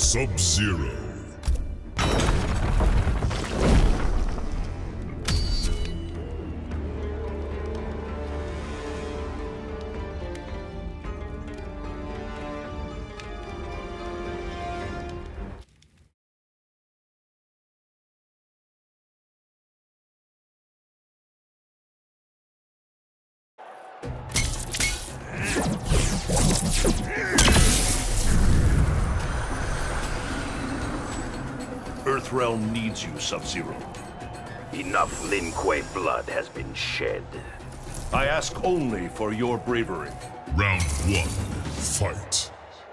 Sub-Zero. Earthrealm needs you, Sub-Zero. Enough Lin Kuei blood has been shed. I ask only for your bravery. Round 1, fight.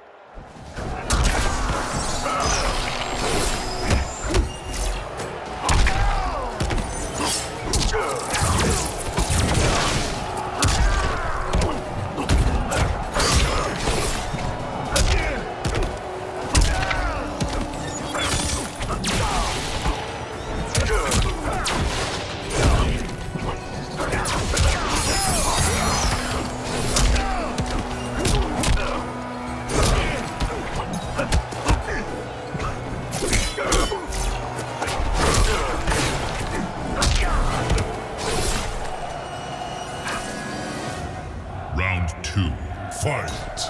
Round 2, fight!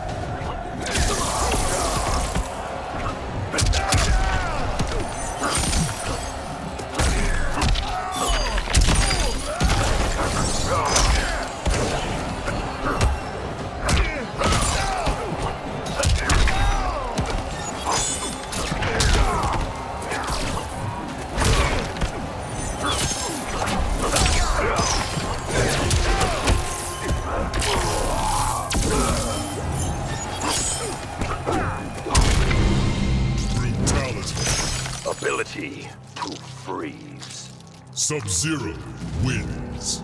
Ability to freeze. Sub-Zero wins.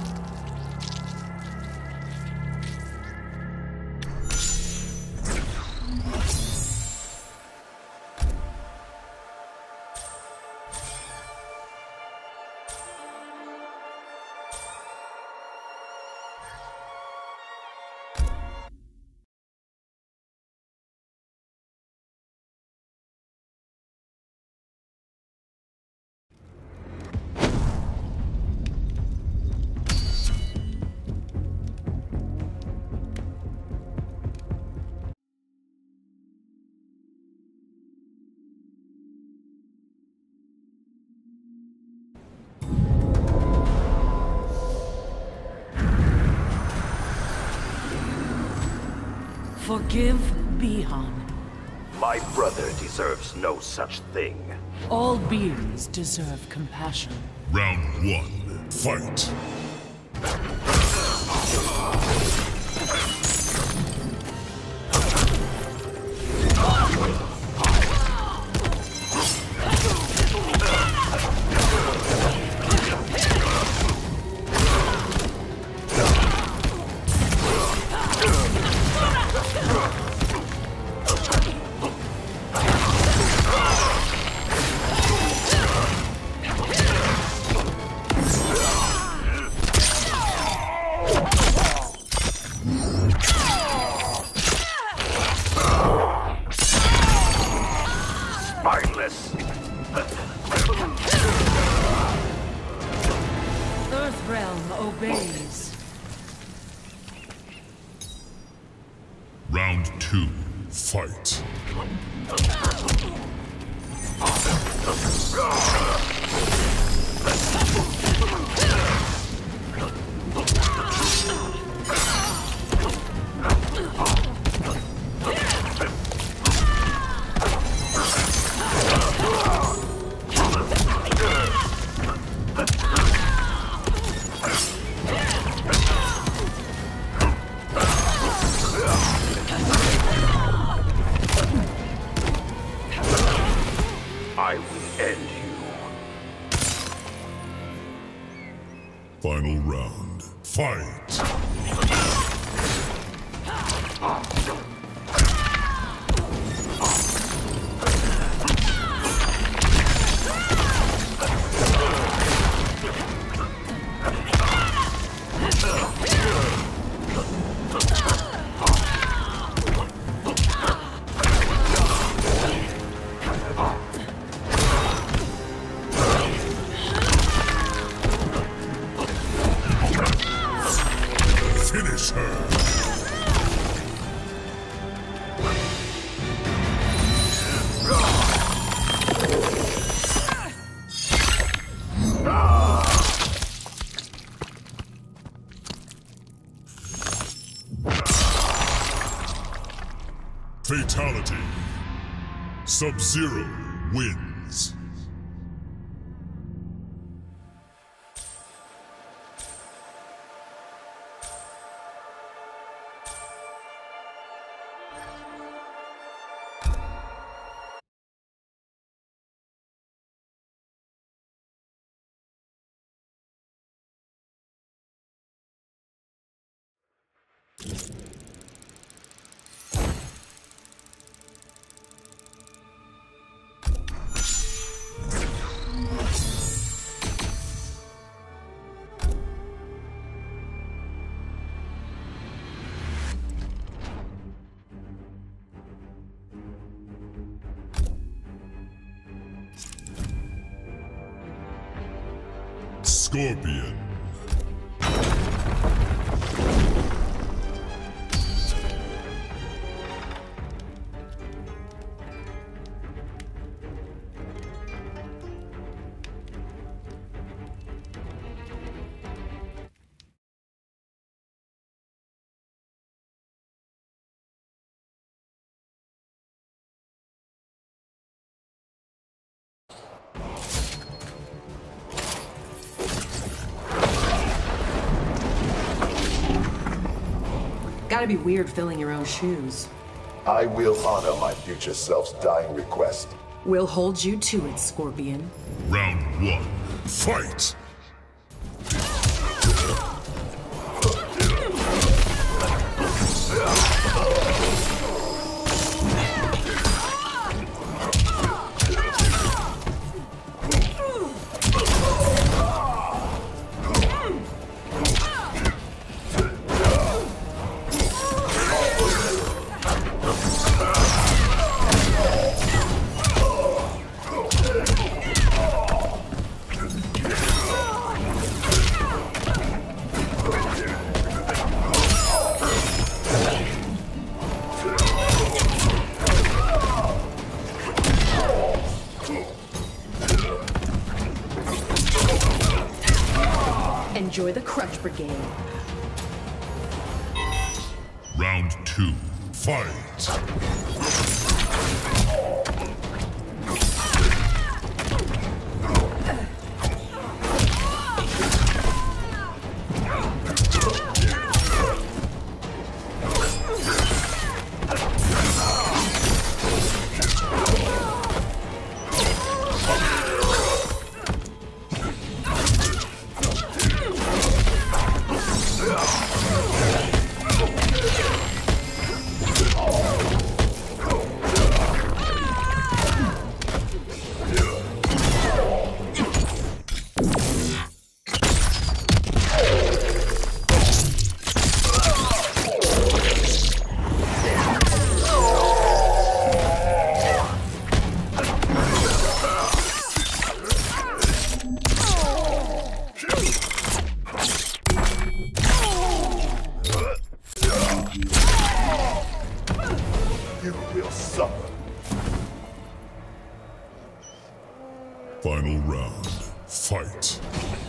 Forgive Bi-Han. My brother deserves no such thing. All beings deserve compassion. Round 1, fight! Spineless! Earthrealm obeys. Round 2, fight! I will end you. Final round, fight! Brutality. Sub-Zero wins. Scorpion. Gotta be weird filling your own shoes. I will honor my future self's dying request. We'll hold you to it, Scorpion. Round 1. Fight! Enjoy the Crutch Brigade. Round 2. Fight! You will suffer. Final round. Fight!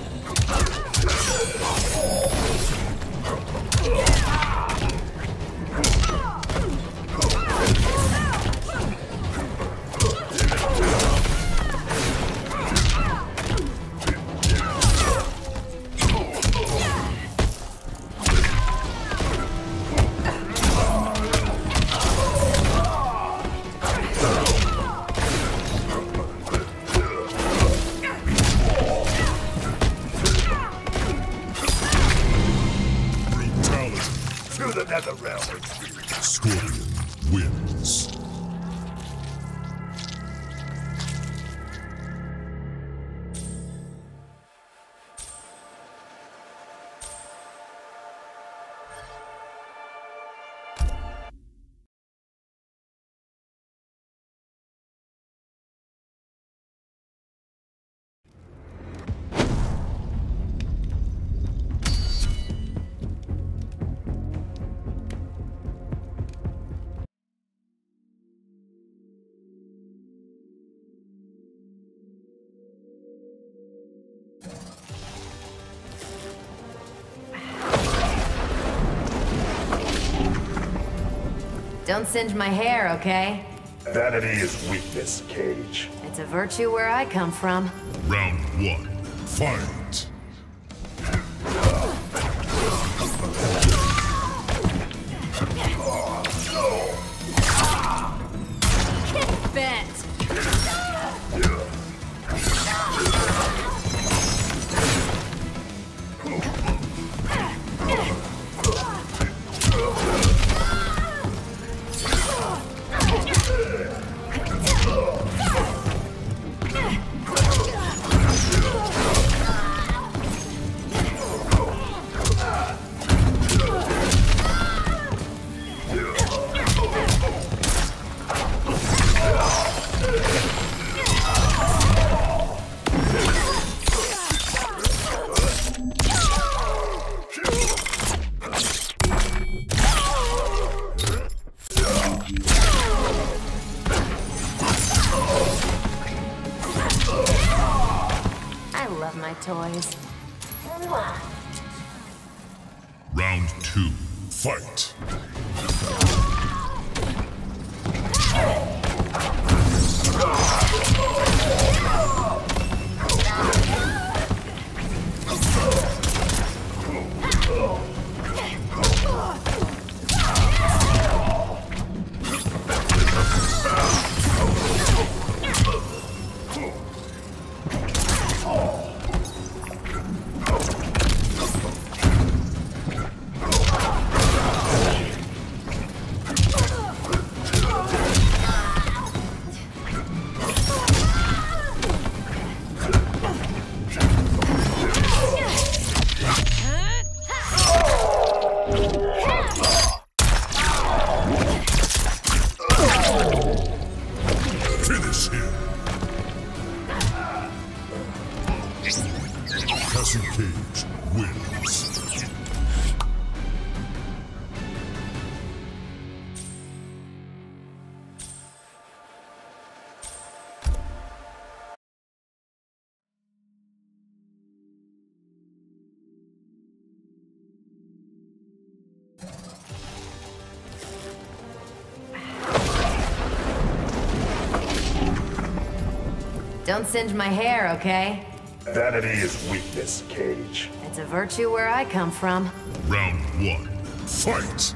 To the nether realm. Scorpion wins. Don't singe my hair, okay? Vanity is weakness, Cage. It's a virtue where I come from. Round 1. Fight! Bent. I love my toys. Round 2. Fight! Finish him! Cassie Cage wins. Don't singe my hair, okay? Vanity is weakness, Cage. It's a virtue where I come from. Round 1. Fight!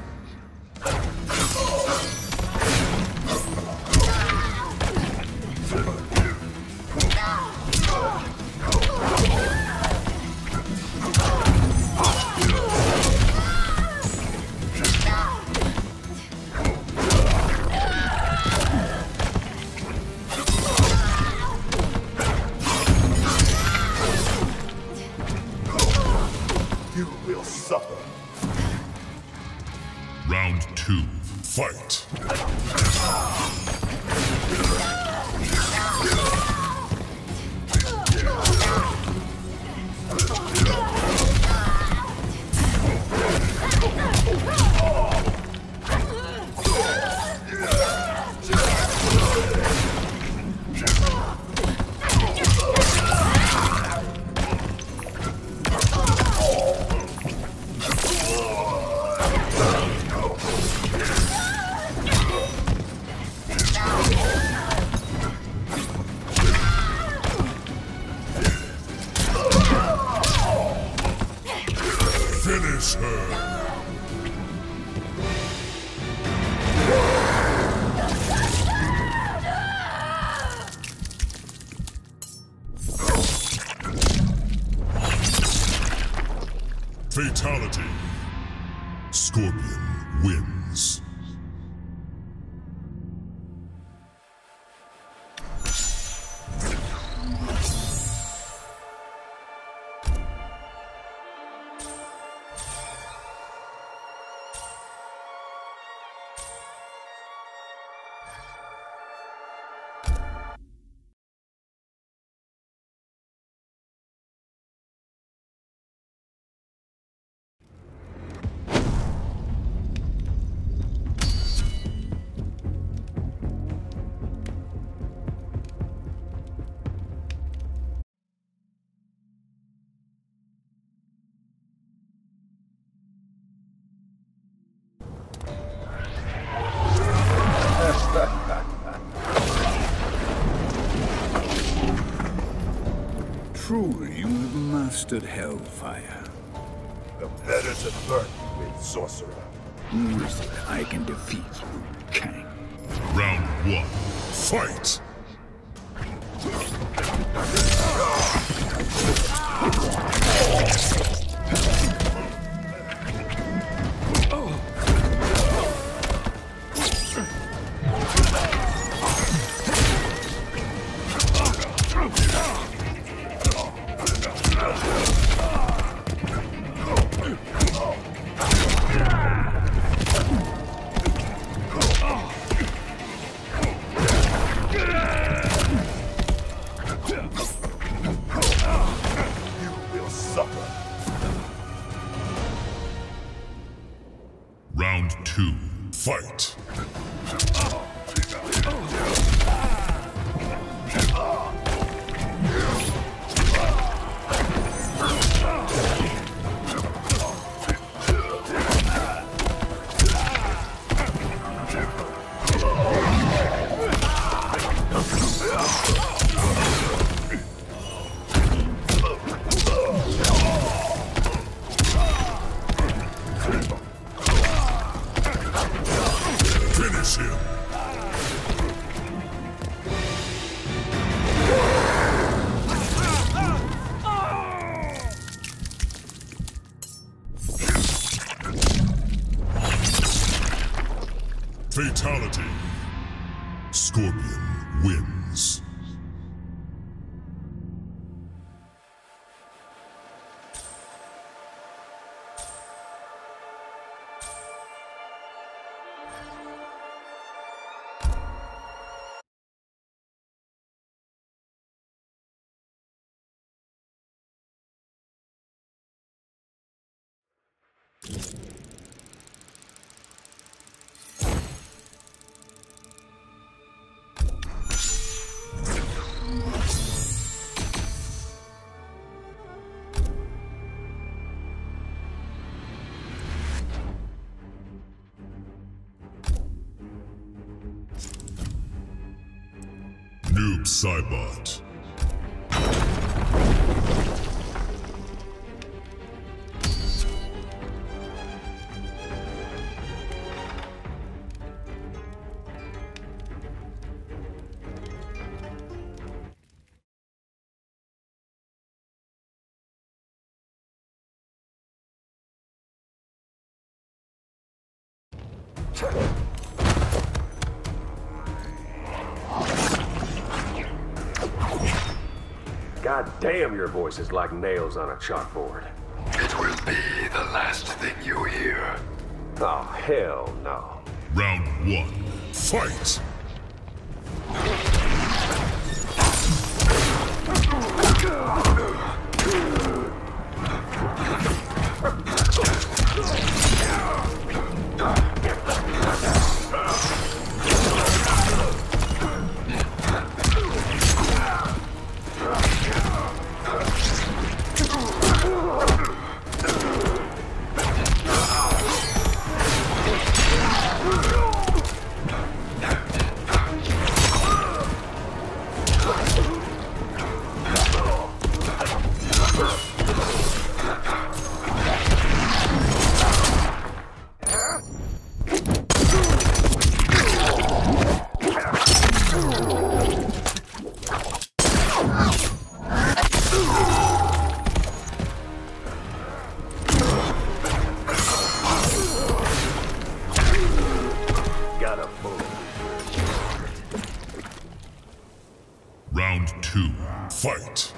You will suffer. Round 2. Fight! Finish her! Fatality. Scorpion wins. Truly, you have mastered Hellfire. The better to burn you with, sorcerer. Who is it I can defeat, Liu Kang? Round 1. Fight! Round 2. Fight! Finish him! Fatality. Scorpion wins. Noob Saibot. God damn, your voice is like nails on a chalkboard. It will be the last thing you hear. Oh, hell no. Round 1. Fight! Round 2. Fight!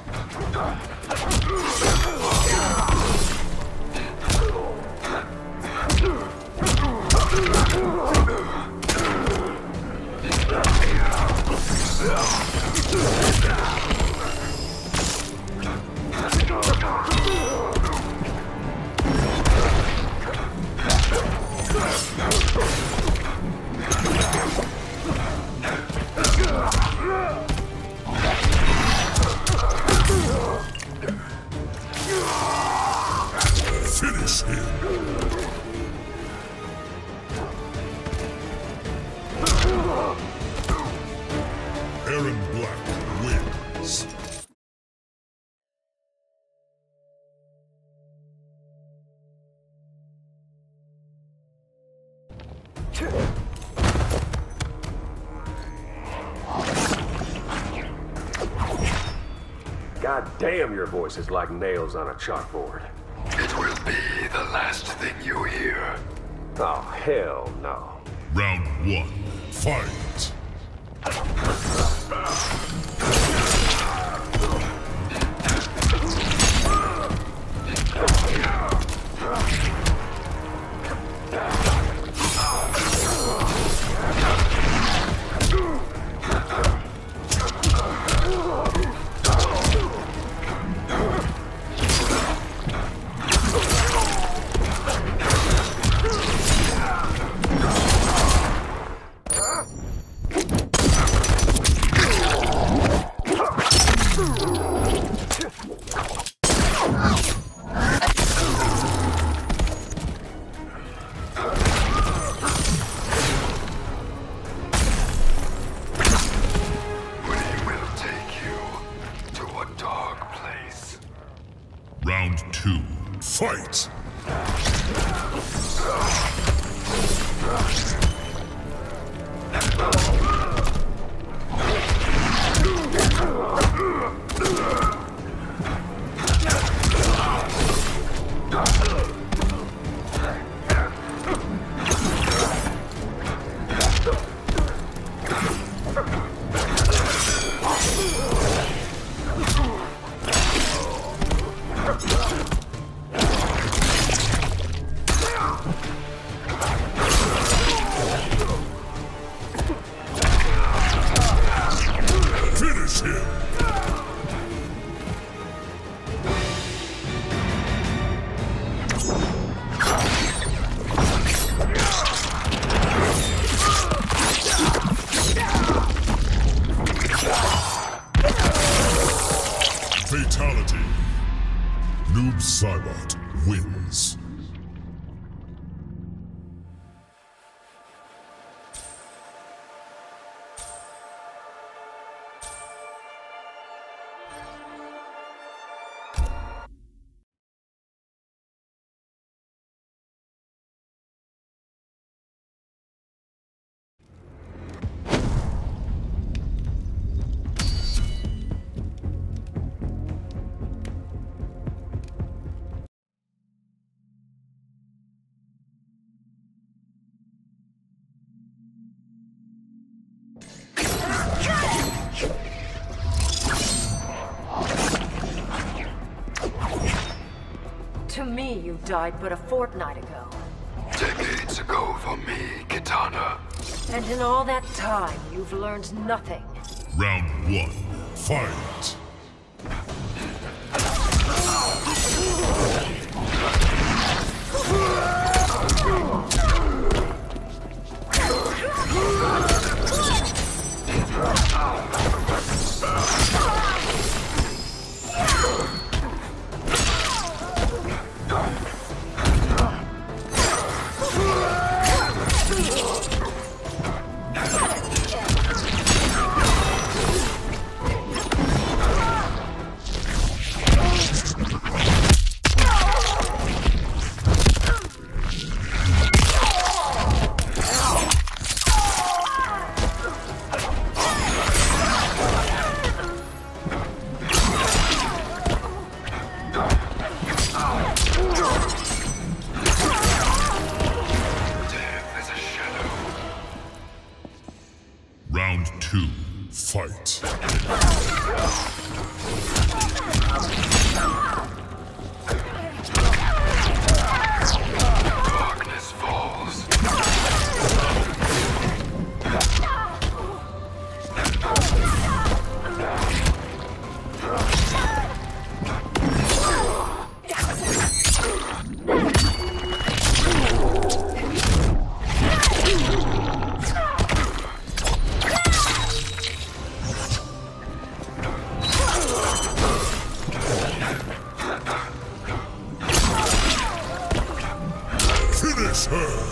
God damn, your voice is like nails on a chalkboard. It will be the last thing you hear. Oh, hell no. Round 1. Fight! Round 2. Fight! Finish him! Fatality. Noob Saibot wins. To me, you died but a fortnight ago. Decades ago for me, Kitana. And in all that time, you've learned nothing. Round 1. Fight! Round 2. Fight! Darkness falls. Finish her!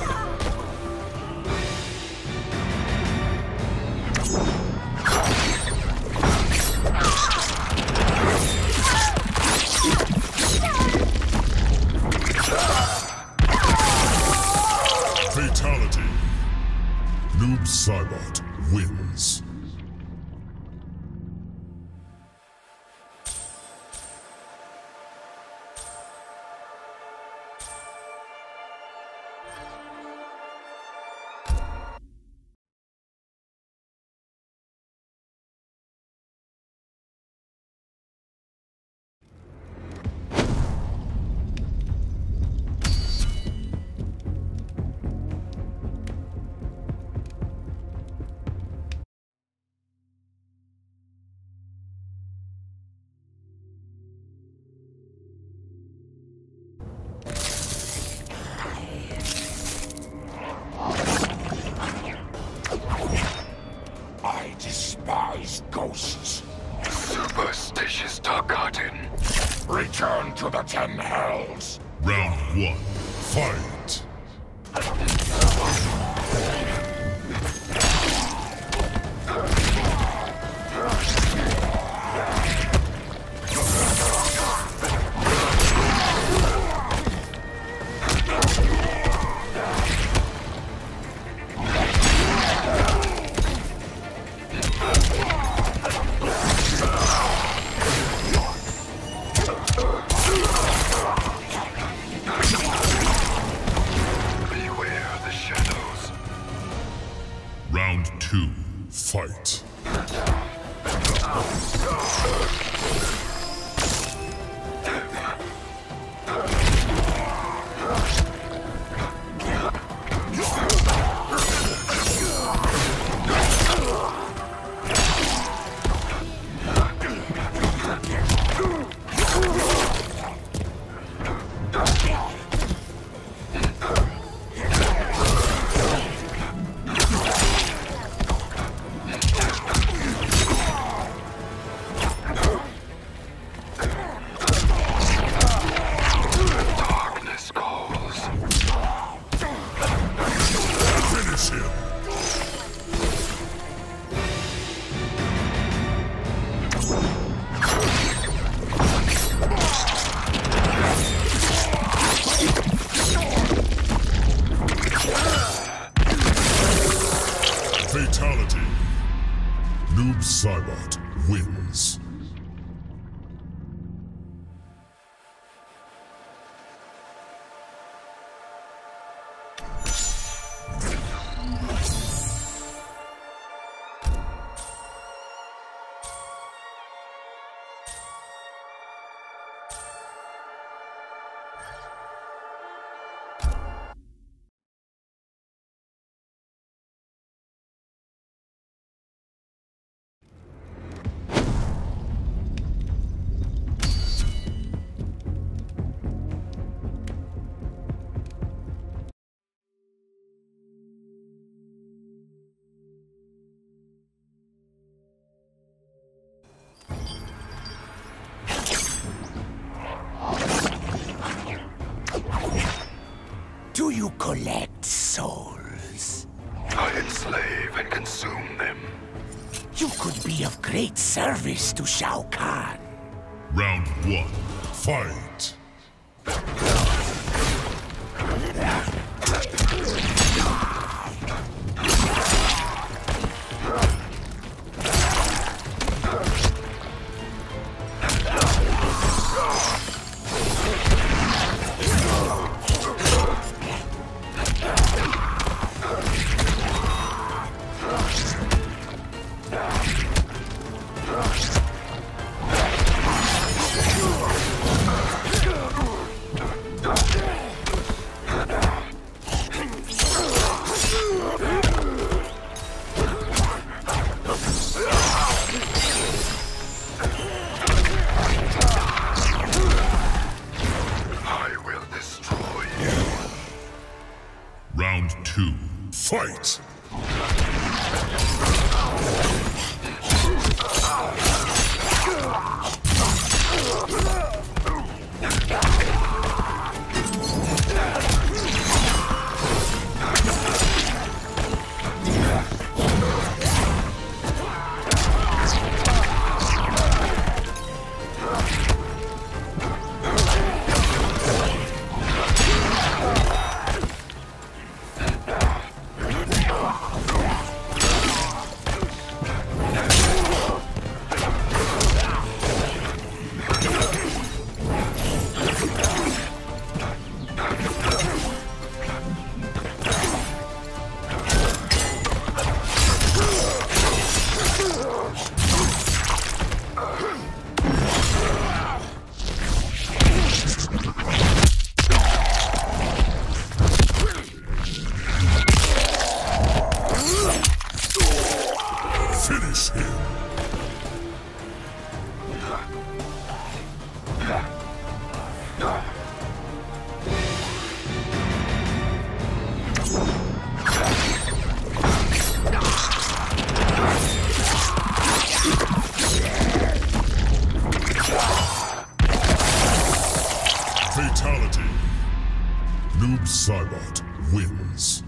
Fatality. Noob Saibot wins. is Tarkatan. Return to the 10 hells. Round 1. Fight. Round 2. Fight. Fatality. Noob Saibot wins. Do you collect souls? I enslave and consume them. You could be of great service to Shao Kahn. Round 1. Fight. Round 2. Fight! Fatality. Noob Saibot wins.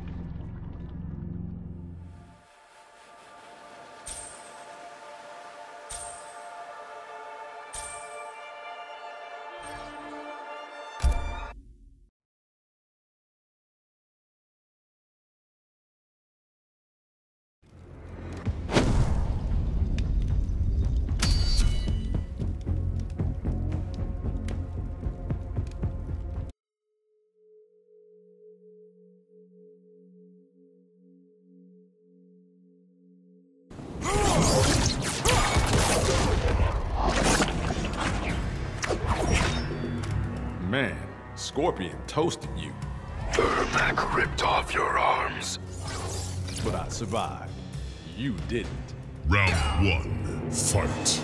Man, Scorpion toasted you. Ermac ripped off your arms. But I survived. You didn't. Round 1, fight.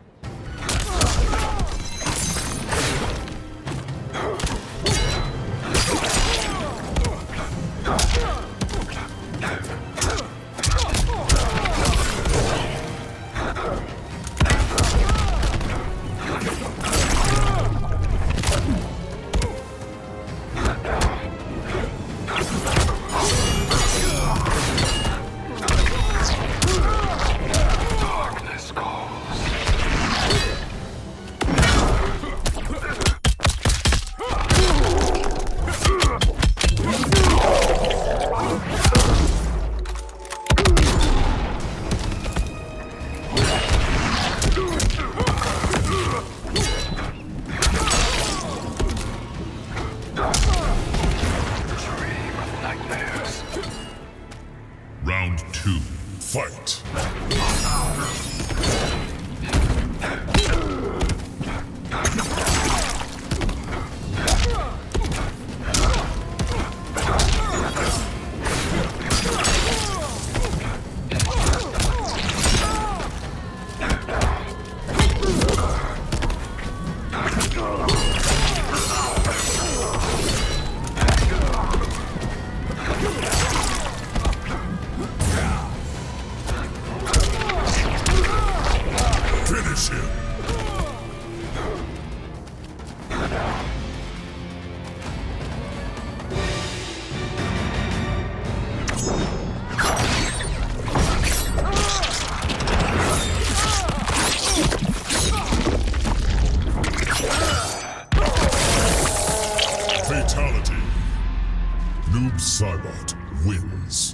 Round 2, fight. Finish him. Fatality. Noob Saibot wins.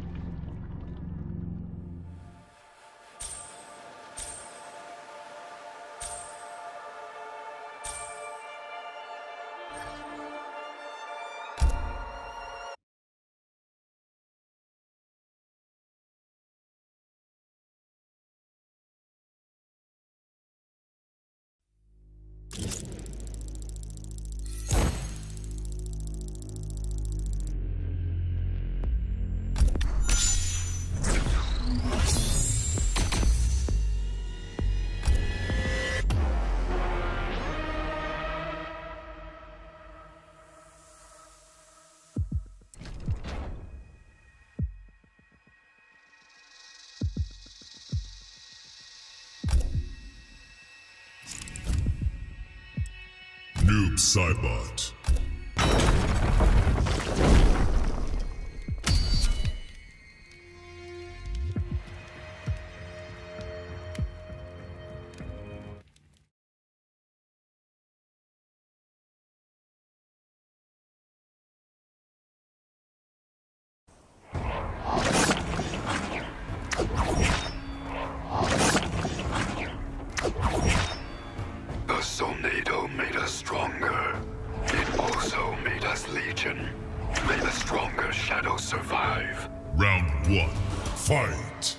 Noob Saibot. The Solnado made us stronger. It also made us Legion. May the stronger shadow survive. Round 1, fight.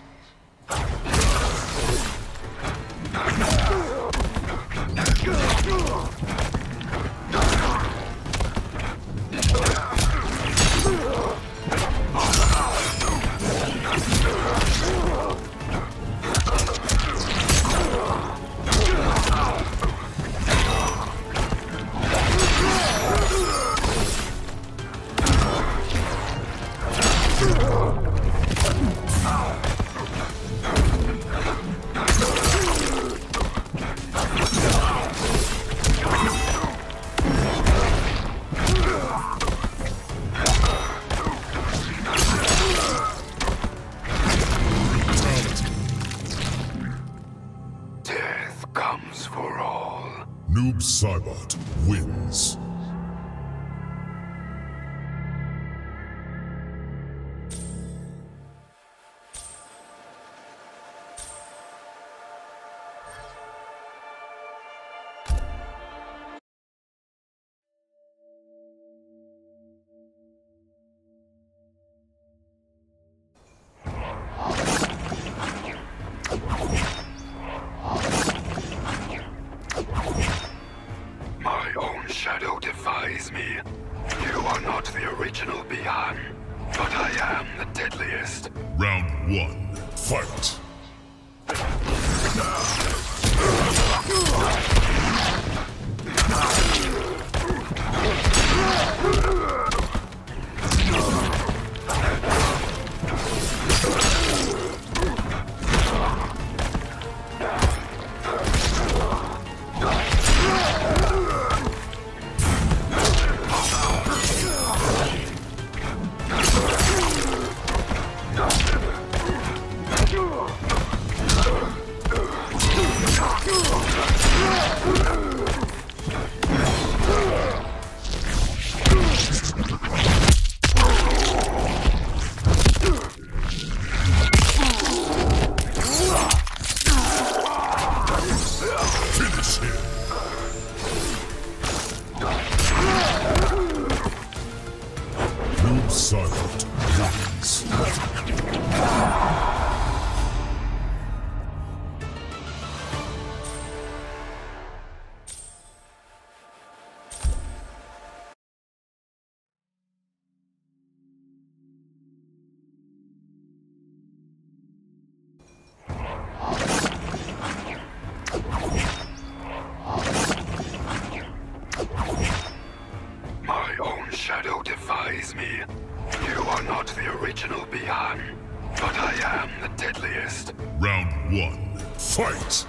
Noob Saibot wins. Shadow defies me. You are not the original Bihan, but I am the deadliest. Round 1, fight! Noob Saibot wins. My own shadow defies me. You are not the original Bihan, but I am the deadliest. Round 1, fight!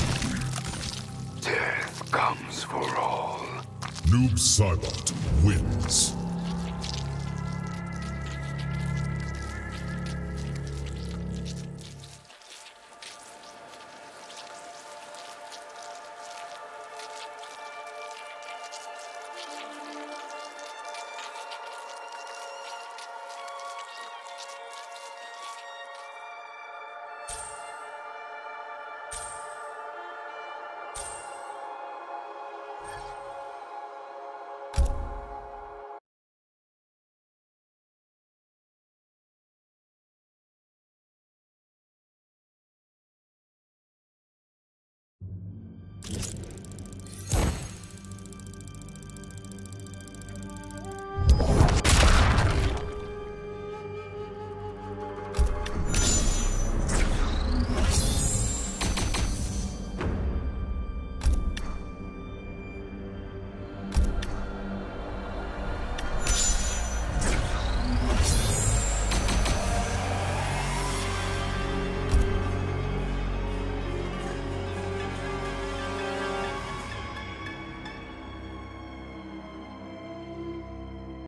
Death comes for all. Noob Saibot wins.